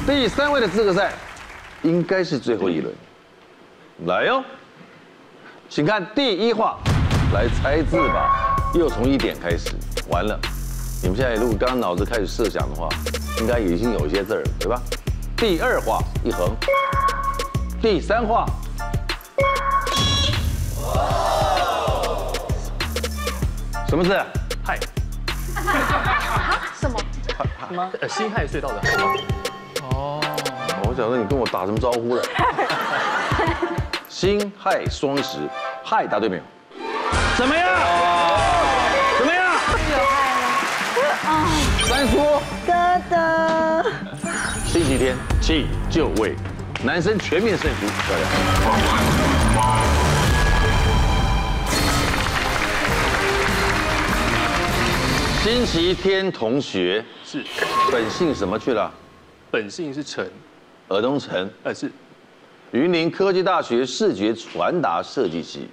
第3位的资格赛应该是最后一轮，来哟，请看第1画，来猜字吧。又从1点开始，完了，你们现在如果刚刚脑子开始设想的话，应该已经有一些字了，对吧？第2画1横，第3画。 什么字？ 亥。 什么？ 什么？辛亥隧道的亥。哦。 我想说你跟我打什么招呼了？辛亥双十，亥答对没有？怎么样？怎么样？ 有害了。 三叔， 哥的。 星期天弃就位，男生全面胜出，漂亮。 星期天同学是， 本姓什么去了？ 本姓是陈， 尔东陈， 是， 云林科技大学视觉传达设计系。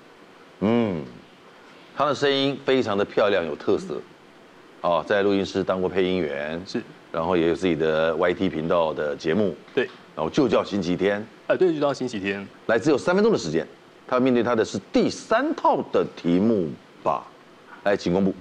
他的声音非常的漂亮，有特色。哦，在录音室当过配音员， 是， 然后也有自己的 YT 频道的节目， 对， 然后就叫星期天。 对，就叫星期天。 来，只有3分钟的时间，他面对他的是第3套的题目吧。来，请公布。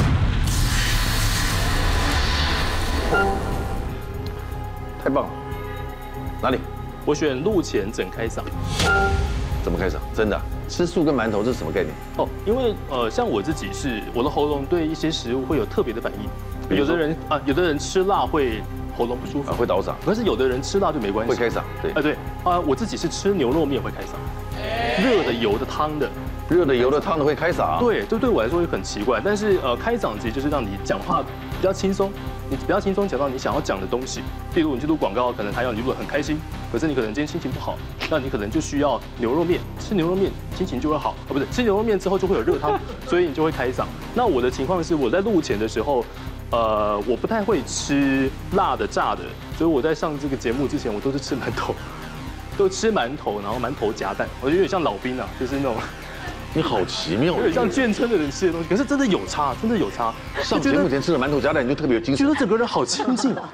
太棒了！哪里？ 我选录前整开嗓。 怎么开嗓？真的？吃素跟馒头这是什么概念？ 哦，因为像我自己是我的喉咙对一些食物会有特别的反应。有的人吃辣会喉咙不舒服， 会倒嗓。 可是有的人吃辣就没关系， 会开嗓。对。 对我自己是吃牛肉面会开嗓，热的、油的、汤的。 热的、油的、汤的会开嗓。 对，这对我来说也很奇怪。但是开嗓其实就是让你讲话比较轻松，你比较轻松讲到你想要讲的东西。例如你去录广告，可能他要你录得很开心，可是你可能今天心情不好，那你可能就需要牛肉面，吃牛肉面心情就会好。不是，吃牛肉面之后就会有热汤，所以你就会开嗓。那我的情况是我在录前的时候，我不太会吃辣的、炸的，所以我在上这个节目之前，我都是吃馒头，都吃馒头，然后馒头夹蛋，我觉得有点像老兵啊，就是那种。 你好奇妙， 有点像眷村的人吃的东西，可是真的有差，真的有差。 上节目前吃了馒头夹蛋，你就特别有精神， 觉得整个人好亲近啊，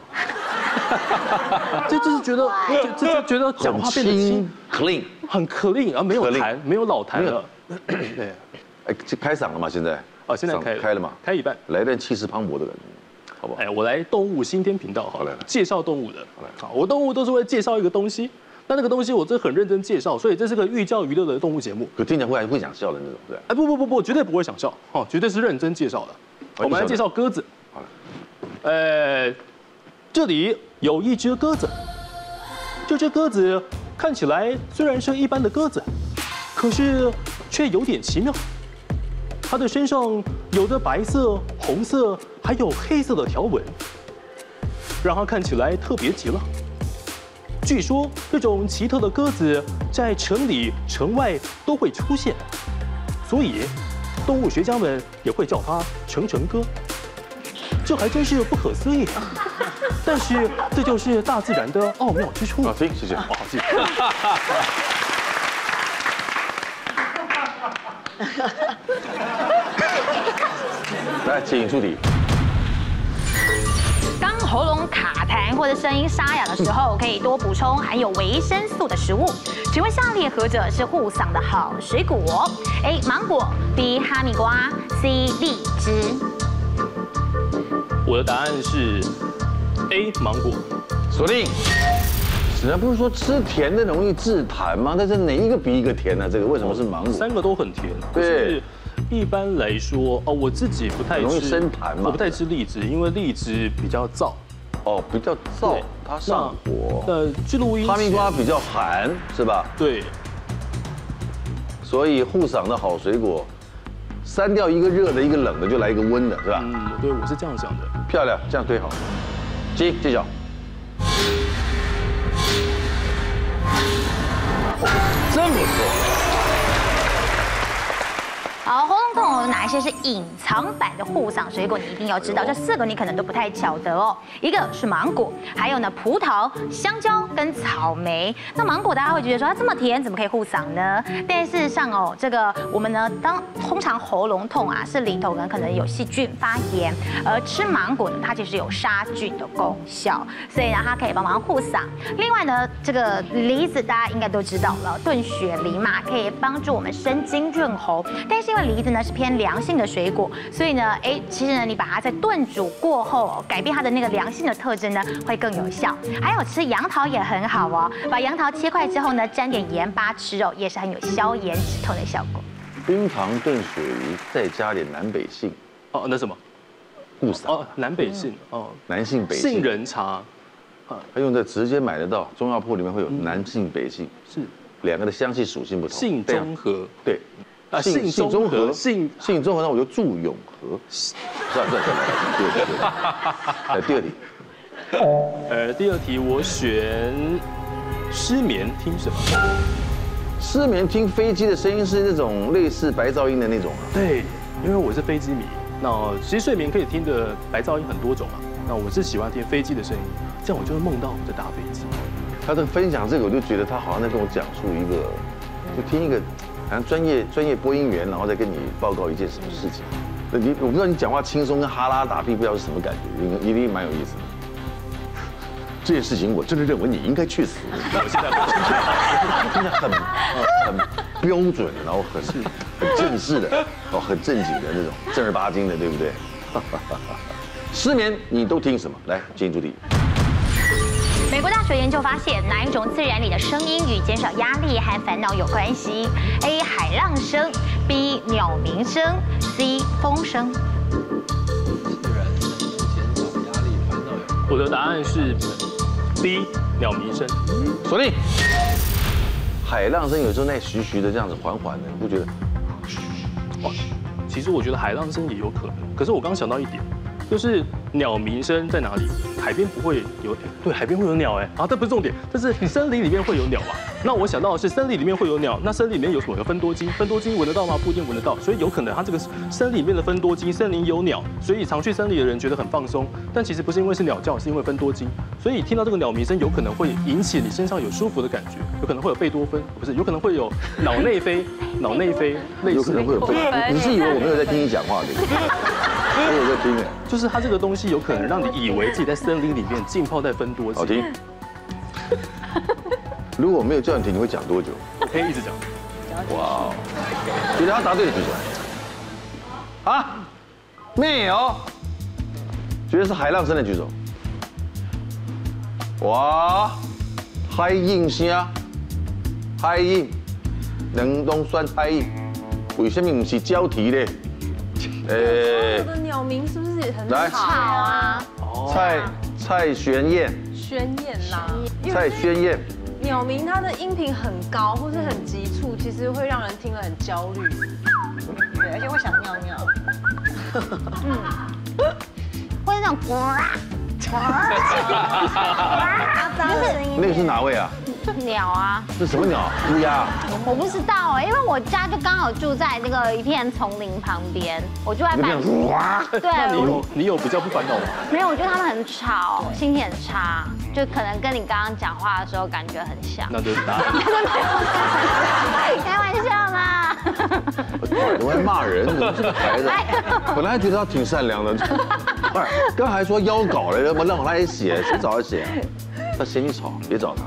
就是觉得讲话变得轻 ，clean， 很 clean 啊，没有痰，没有老痰了。对， 这开嗓了吗？现在？ 现在开了吗？ 开一半， 来一段气势磅礴的感觉，好不好？ 我来动物新天频道好了，介绍动物的。 好， 我动物都是会介绍一个东西。 那个东西我真的很认真介绍，所以这是个寓教于乐的动物节目。 可听起来会想笑的那种，对？ 不，绝对不会想笑，绝对是认真介绍的。我们来介绍鸽子。 好了， 这里有一只鸽子，这只鸽子看起来虽然是一般的鸽子，可是却有点奇妙。它的身上有着白色、红色还有黑色的条纹，让它看起来特别极了。 据说这种奇特的鸽子在城里、城外都会出现，所以动物学家们也会叫它“城鸽”。这还真是不可思议，但是这就是大自然的奥妙之处。 好听，谢谢。 好记。 来，请出题。 当喉咙卡痰或者声音沙哑的时候，可以多补充含有维生素的食物。请问下列何者是护嗓的好水果 ？A. 芒果 B. 哈密瓜 C. 荔枝。 我的答案是 A. 芒果。 锁定。人家不是说吃甜的容易治痰吗？但是哪一个比一个甜呢？这个为什么是芒果 ？3个都很甜。 对。 一般来说，我自己不太吃， 容易生痰嘛。 我不太吃荔枝，因为荔枝比较燥。 比较燥，它上火。 去录音。 哈密瓜比较寒，是吧？ 对。 所以护嗓的好水果，删掉一个热的，一个冷的，就来一个温的，是吧？ 对，我是这样想的。 漂亮，这样对好。揭晓。真不错。 好，喉咙痛有哪一些是隐藏版的护嗓水果？你一定要知道，这4个你可能都不太晓得哦。一个是芒果，还有呢葡萄、香蕉跟草莓。那芒果大家会觉得说它这么甜，怎么可以护嗓呢？但事实上哦，这个我们呢，通常喉咙痛啊，是里头呢可能有细菌发炎，而吃芒果呢，它其实有杀菌的功效，所以呢它可以帮忙护嗓。另外呢，这个梨子大家应该都知道了，炖雪梨嘛，可以帮助我们生津润喉。但是因为梨子呢是偏凉性的水果，所以呢，其实呢你把它在炖煮过后，改变它的那个凉性的特征呢，会更有效。还有吃杨桃也很好哦，把杨桃切块之后呢，沾点盐巴吃肉，也是很有消炎止痛的效果。 冰糖炖雪梨，再加点南北杏。 哦，那什么？ 护嗓。 哦，南北杏哦， 南杏北杏。 杏仁茶。 它用的直接买得到，中药铺里面会有南杏北杏， 是 2个的香气属性不同。 杏中和。 对。 杏中和， 杏中和，那我就祝永和。算，第二题。 第二题我选失眠听什么？ 失眠听飞机的声音是那种类似白噪音的那种啊。 对，因为我是飞机迷。那其实睡眠可以听的白噪音很多种啊。那我是喜欢听飞机的声音，这样我就会梦到我在搭飞机。 他的分享这个，我就觉得他好像在跟我讲述一个，就听一个好像专业播音员，然后再跟你报告一件什么事情。我不知道你讲话轻松跟哈拉打屁，不知道是什么感觉，一定蛮有意思的。这件事情我真的认为你应该去死。我现在真的很标准，然后很正式的，很正经的那种，正儿八经的，对不对？失眠你都听什么？来，进入主题。 美国大学研究发现，哪一种自然里的声音与减少压力和烦恼有关系 ？A. 海浪声 ，B. 鸟鸣声 ，C. 风声。 自然声减少压力、烦恼有。 我的答案是 B. 鸟鸣声。 锁定。海浪声有时候那徐徐的这样子缓缓的，你不觉得？ 哇，其实我觉得海浪声也有可能，可是我刚想到一点。就是鸟鸣声在哪里？海边不会有，对，海边会有鸟啊，这不是重点，但是森林里面会有鸟啊。那我想到的是森林里面会有鸟，那森林里面有什么？有芬多精，芬多精闻得到吗？不一定闻得到，所以有可能它这个森林里面的芬多精，森林有鸟，所以常去森林的人觉得很放松，但其实不是因为是鸟叫，是因为芬多精，所以听到这个鸟鸣声有可能会引起你身上有舒服的感觉，有可能会有贝多芬，不是，有可能会有脑内啡，类似， 有可能会有贝多芬。你是以为我没有在听你讲话对不对？我有在听哎， 就是它这个东西有可能让你以为自己在森林里面浸泡在芬多精。 好听。如果我没有叫你停，你会讲多久？ 我可以一直讲。 哇，觉得他答对的举手。啊，没有。觉得是海浪声的举手。哇，海印声，海印，两种选海印，为什么不是交替呢？ 我的鸟鸣是不是也很吵啊？ 蔡玄燕。 宣燕啦， 蔡宣燕。 鸟鸣它的音频很高或是很急促，其实会让人听了很焦虑。对，而且会想尿尿。 会那种那个是哪位啊？ 鸟啊， 是什么鸟？乌鸦？ 我不知道哎，因为我家就刚好住在那个一片丛林旁边，我住在半山。对， 那你有比较不烦恼吗？ 没有，我觉得他们很吵，心情很差，就可能跟你刚刚讲话的时候感觉很像。 那就是答案。 开玩笑啦。 我在骂人，怎么这个孩子？本来觉得他挺善良的，刚还说邀稿来了，让他来写，谁找他写啊？他嫌你吵，别找他。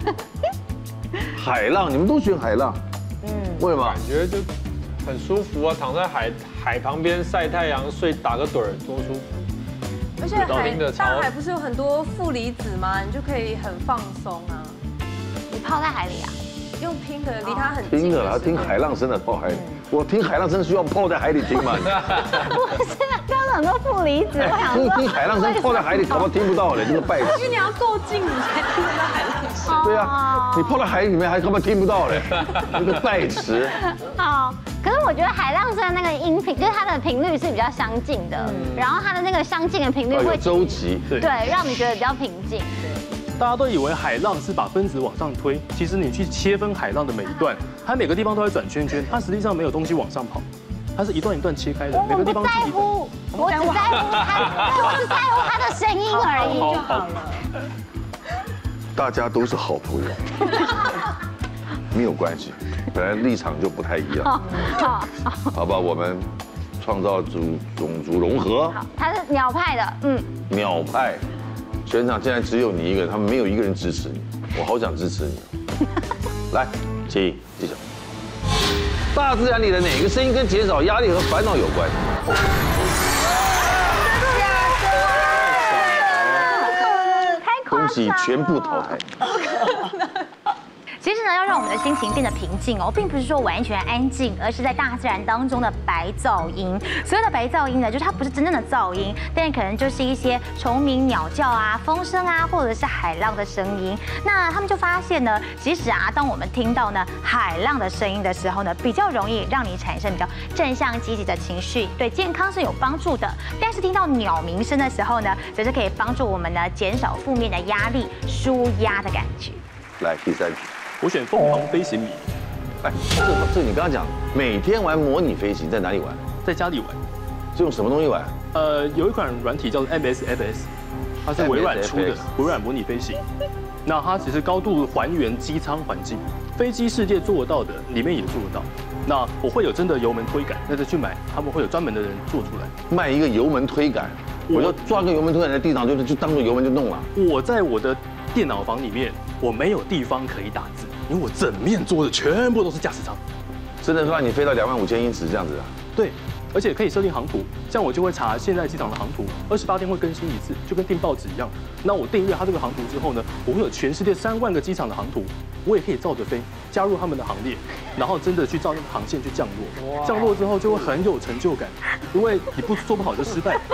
海浪，你们都选海浪，为什么？ 感觉就很舒服啊，躺在海旁边晒太阳，睡打个盹儿，多舒服。 而且大海不是有很多负离子吗？你就可以很放松啊。 你泡在海里啊？ 用听的，离它很近。 听的啦，听海浪声的泡海里。我听海浪声需要泡在海里听吗？ 不是，刚刚很多负离子，我想说。 听海浪声泡在海里，搞不好听不到嘞，这个败因为你要够近，你才听得到海浪声。 对啊，你泡在海里面还根本听不到嘞，那个败词。 好，可是我觉得海浪声的那个音频，就是它的频率是比较相近的，然后它的那个相近的频率会周期， 对，让你觉得比较平静。 大家都以为海浪是把分子往上推，其实你去切分海浪的每一段，它每个地方都在转圈圈，它实际上没有东西往上跑， 它是一段一段切开的，每我不个地方在乎，我只在乎他的声音而已就好了。 大家都是好朋友，没有关系，本来立场就不太一样。好吧，我们创造种族融合。 好，他是鸟派的， 鸟派，全场现在只有你一个人，他们没有一个人支持你，我好想支持你。来，请记者，大自然里的哪个声音跟减少压力和烦恼有关？恭喜全部淘汰。 其实呢，要让我们的心情变得平静哦，并不是说完全安静，而是在大自然当中的白噪音。所谓的白噪音呢，就是它不是真正的噪音，但可能就是一些虫鸣、鸟叫啊、风声啊，或者是海浪的声音。那他们就发现呢，其实啊，当我们听到呢海浪的声音的时候呢，比较容易让你产生比较正向积极的情绪，对健康是有帮助的。但是听到鸟鸣声的时候呢，则是可以帮助我们呢减少负面的压力、舒压的感觉。 来，第三题。 我选疯狂飞行迷， 哎，这你刚刚讲，每天玩模拟飞行，在哪里玩？ 在家里玩。 是用什么东西玩？ 有一款软体叫做 MSFS， 它是微软出的微软模拟飞行。那它其实高度还原机舱环境，飞机世界做得到的，里面也做得到。那我会有真的油门推杆，那再去买，他们会有专门的人做出来。 卖一个油门推杆，我就抓个油门推杆在地上，就当做油门就弄了。 我在我的电脑房里面，我没有地方可以打字，因为我整面桌子全部都是驾驶舱。 真的让你飞到25000英尺这样子啊？ 对，而且可以设定航图，像我就会查现在机场的航图，28天会更新一次，就跟订报纸一样。那我订阅它这个航图之后呢，我会有全世界3万个机场的航图，我也可以照着飞，加入他们的行列，然后真的去照那个航线去降落。降落之后就会很有成就感，因为你做不好就失败。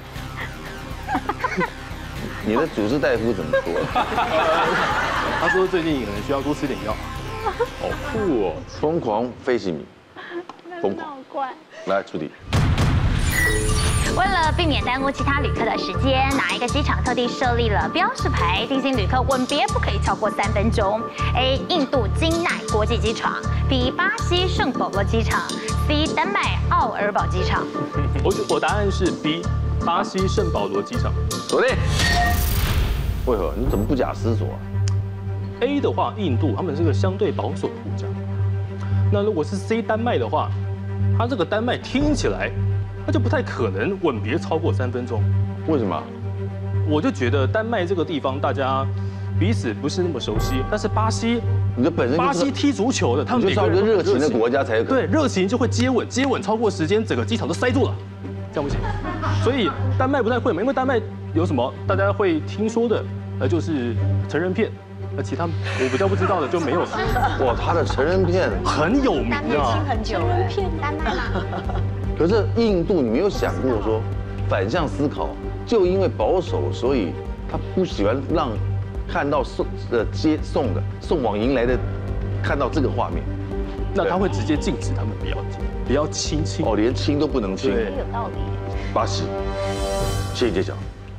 你的主治大夫怎么说？ 他说最近可能需要多吃点药。 好酷哦！疯狂飞行迷，疯狂。来出题。 为了避免耽误其他旅客的时间，哪一个机场特地设立了标识牌，提醒旅客吻别不可以超过3分钟 ？A. 印度金奈国际机场 ，B. 巴西圣保罗机场 ，C. 丹麦奥尔堡机场。 我答案是 B. 巴西圣保罗机场。 锁定。为何？你怎么不假思索啊 ？A 的话，印度他们是个相对保守的国家。那如果是 C 丹麦的话，它这个丹麦听起来，它就不太可能吻别超过3分钟。 为什么？ 我就觉得丹麦这个地方大家彼此不是那么熟悉，但是巴西， 你的本身巴西踢足球的，他们每个人就一个热情的国家才有可能。 对，热情就会接吻，接吻超过时间，整个机场都塞住了，这样不行。所以丹麦不太会嘛，因为丹麦有什么大家会听说的，就是成人片。其他我比较不知道的就没有了。 哇，他的成人片很有名啊， 亲很久了。 片丹麦吗？ 可是印度，你没有想过说反向思考，就因为保守，所以他不喜欢让看到送往迎来的看到这个画面。 那他会直接禁止他们不要亲。 哦，连亲都不能亲。 对， 有道理。 巴西，谢谢揭晓。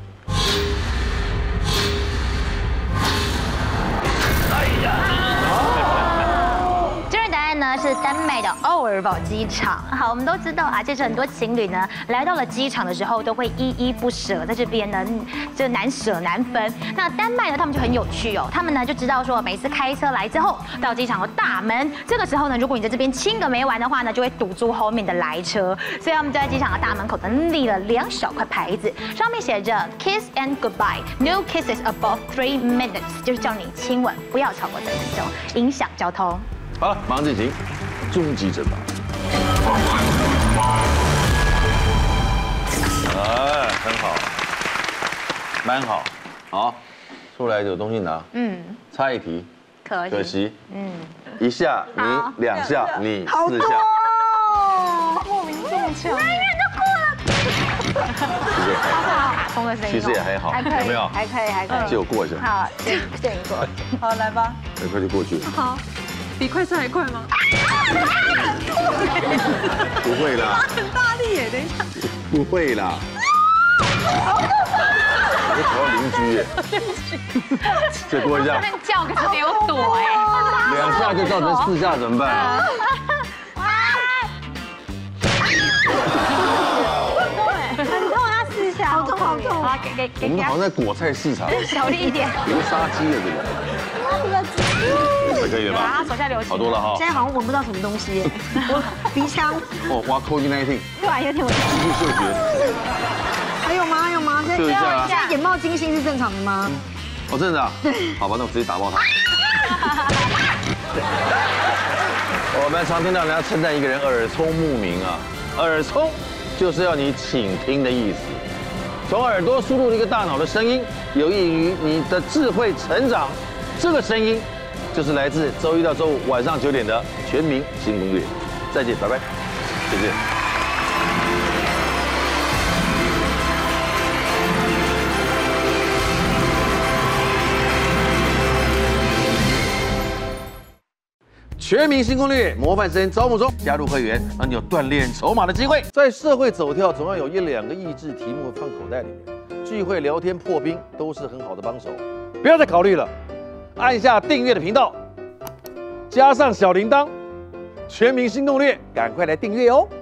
呢是丹麦的奥尔堡机场。好，我们都知道啊，其实很多情侣呢来到了机场的时候都会依依不舍，在这边呢就难舍难分。那丹麦呢，他们就很有趣哦，他们呢就知道说，每次开车来之后到机场的大门，这个时候呢，如果你在这边亲个没完的话呢，就会堵住后面的来车。所以他们就在机场的大门口呢立了2小块牌子，上面写着 Kiss and Goodbye, No kisses above 3 minutes， 就是叫你亲吻不要超过3分钟，影响交通。 好了，马上进行终极惩罚。哎，很好，蛮好，好，出来有东西拿。差一题，可惜。1下你，2下你，4下。 莫名这么强， 卡通的声音， 其实也还好，有没有？ 还可以， 借我过一下。 好，借你过。 好，来吧。 快就过去。 好。比快车还快吗？ 不会啦， 很大力耶！等一下， 不会啦。我吵到邻居耶。再过一下。 叫可是没有躲哎。 2下就造成4下怎么办？ 给我们好像在果菜市场， 小力一点。 流沙鸡的这个，这可以了吧？ 啊，手下留情。 好多了哈。 现在好像闻不到什么东西，鼻腔。 哦，挖 COVID-19， 对啊，有点危险。 继续嗅觉。 还有吗？还有吗？ 嗅一下啊。 现在眼冒金星是正常的吗？ 哦，真的啊？好吧，那我直接打爆他。我们常听到人家称赞一个人耳聪目明啊，耳聪就是要你倾听的意思，从耳朵输入一个大脑的声音，有益于你的智慧成长。这个声音就是来自周一到周五晚上9点的《全民新攻略》。再见，拜拜，谢谢。全民新攻略模范生招募中，加入会员让你有锻炼筹码的机会。在社会走跳，总要有1、2个益智题目放口袋里面，聚会聊天破冰都是很好的帮手。不要再考虑了，按下订阅的频道，加上小铃铛，全民新攻略，赶快来订阅哦。